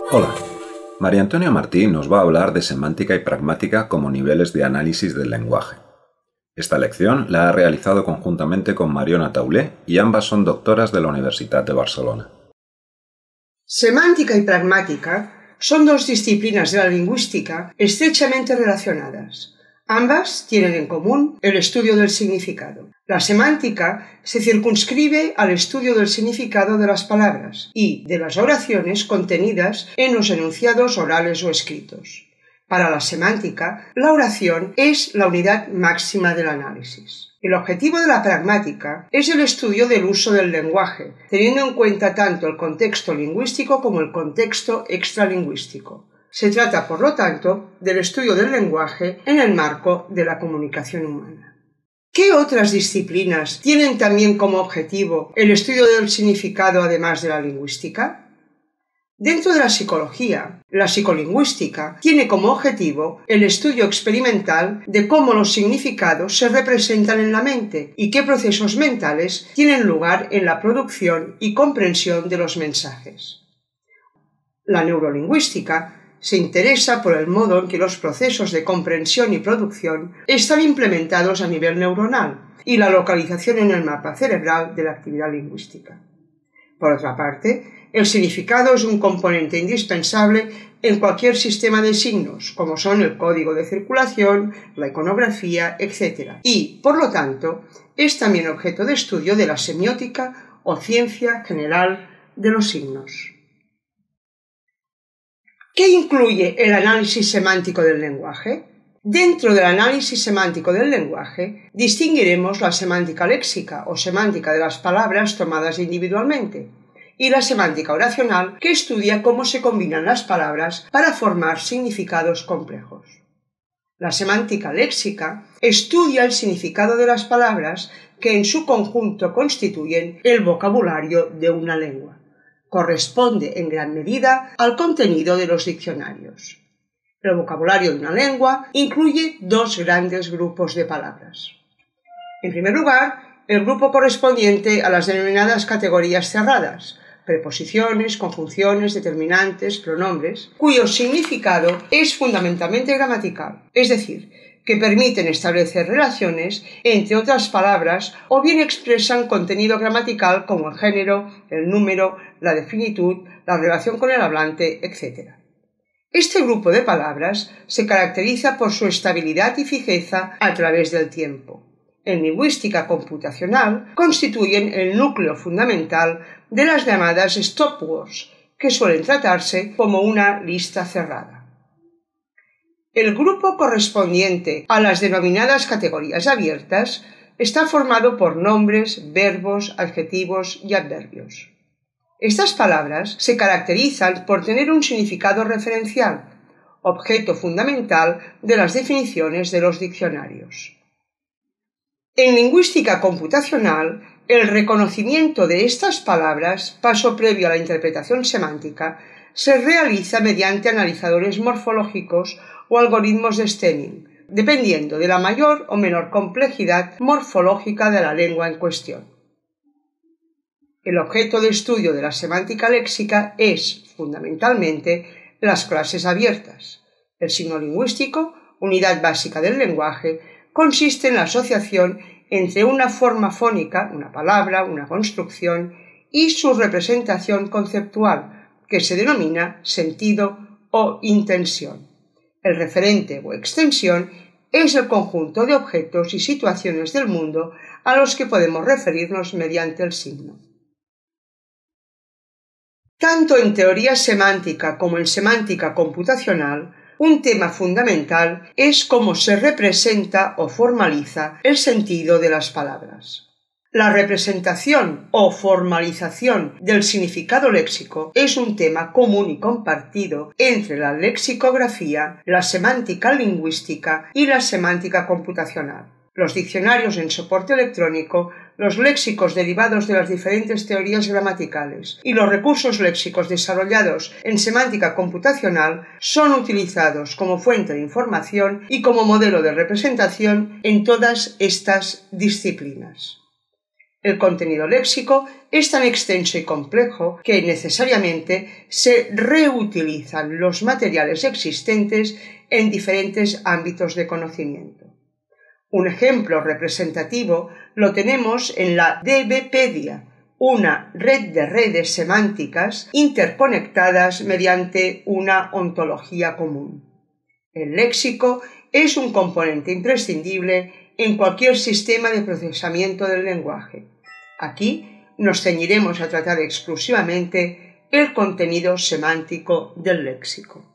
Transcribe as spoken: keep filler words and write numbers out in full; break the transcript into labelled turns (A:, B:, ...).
A: Hola, María Antonia Martín nos va a hablar de semántica y pragmática como niveles de análisis del lenguaje. Esta lección la ha realizado conjuntamente con Mariona Taulé y ambas son doctoras de la Universitat de Barcelona.
B: Semántica y pragmática son dos disciplinas de la lingüística estrechamente relacionadas. Ambas tienen en común el estudio del significado. La semántica se circunscribe al estudio del significado de las palabras y de las oraciones contenidas en los enunciados orales o escritos. Para la semántica, la oración es la unidad máxima del análisis. El objetivo de la pragmática es el estudio del uso del lenguaje, teniendo en cuenta tanto el contexto lingüístico como el contexto extralingüístico. Se trata, por lo tanto, del estudio del lenguaje en el marco de la comunicación humana. ¿Qué otras disciplinas tienen también como objetivo el estudio del significado además de la lingüística? Dentro de la psicología, la psicolingüística tiene como objetivo el estudio experimental de cómo los significados se representan en la mente y qué procesos mentales tienen lugar en la producción y comprensión de los mensajes. La neurolingüística se interesa por el modo en que los procesos de comprensión y producción están implementados a nivel neuronal y la localización en el mapa cerebral de la actividad lingüística. Por otra parte, el significado es un componente indispensable en cualquier sistema de signos, como son el código de circulación, la iconografía, etcétera, y, por lo tanto, es también objeto de estudio de la semiótica o ciencia general de los signos. ¿Qué incluye el análisis semántico del lenguaje? Dentro del análisis semántico del lenguaje, distinguiremos la semántica léxica o semántica de las palabras tomadas individualmente, y la semántica oracional, que estudia cómo se combinan las palabras para formar significados complejos. La semántica léxica estudia el significado de las palabras que en su conjunto constituyen el vocabulario de una lengua. Corresponde en gran medida al contenido de los diccionarios. El vocabulario de una lengua incluye dos grandes grupos de palabras. En primer lugar, el grupo correspondiente a las denominadas categorías cerradas, preposiciones, conjunciones, determinantes, pronombres, cuyo significado es fundamentalmente gramatical, es decir, que permiten establecer relaciones entre otras palabras o bien expresan contenido gramatical como el género, el número, la definitud, la relación con el hablante, etcétera. Este grupo de palabras se caracteriza por su estabilidad y fijeza a través del tiempo. En lingüística computacional constituyen el núcleo fundamental de las llamadas stop words, que suelen tratarse como una lista cerrada. El grupo correspondiente a las denominadas categorías abiertas está formado por nombres, verbos, adjetivos y adverbios. Estas palabras se caracterizan por tener un significado referencial, objeto fundamental de las definiciones de los diccionarios. En lingüística computacional, el reconocimiento de estas palabras, paso previo a la interpretación semántica, se realiza mediante analizadores morfológicos o algoritmos de stemming, dependiendo de la mayor o menor complejidad morfológica de la lengua en cuestión. El objeto de estudio de la semántica léxica es, fundamentalmente, las clases abiertas. El signo lingüístico, unidad básica del lenguaje, consiste en la asociación entre una forma fónica, una palabra, una construcción, y su representación conceptual, que se denomina sentido o intención. El referente o extensión es el conjunto de objetos y situaciones del mundo a los que podemos referirnos mediante el signo. Tanto en teoría semántica como en semántica computacional, un tema fundamental es cómo se representa o formaliza el sentido de las palabras. La representación o formalización del significado léxico es un tema común y compartido entre la lexicografía, la semántica lingüística y la semántica computacional. Los diccionarios en soporte electrónico, los léxicos derivados de las diferentes teorías gramaticales y los recursos léxicos desarrollados en semántica computacional son utilizados como fuente de información y como modelo de representación en todas estas disciplinas. El contenido léxico es tan extenso y complejo que necesariamente se reutilizan los materiales existentes en diferentes ámbitos de conocimiento. Un ejemplo representativo lo tenemos en la DBpedia, una red de redes semánticas interconectadas mediante una ontología común. El léxico es un componente imprescindible en cualquier sistema de procesamiento del lenguaje. Aquí nos ceñiremos a tratar exclusivamente el contenido semántico del léxico.